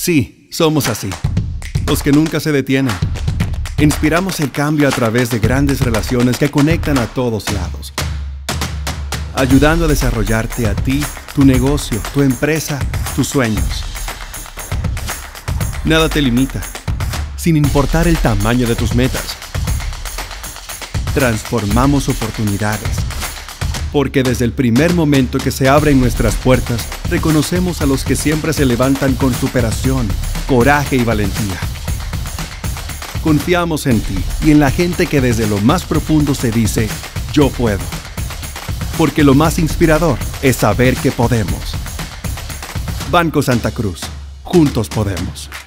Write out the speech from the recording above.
Sí, somos así, los que nunca se detienen. Inspiramos el cambio a través de grandes relaciones que conectan a todos lados, ayudando a desarrollarte a ti, tu negocio, tu empresa, tus sueños. Nada te limita, sin importar el tamaño de tus metas. Transformamos oportunidades, porque desde el primer momento que se abren nuestras puertas, reconocemos a los que siempre se levantan con superación, coraje y valentía. Confiamos en ti y en la gente que desde lo más profundo se dice, yo puedo. Porque lo más inspirador es saber que podemos. Banco Santa Cruz. Juntos podemos.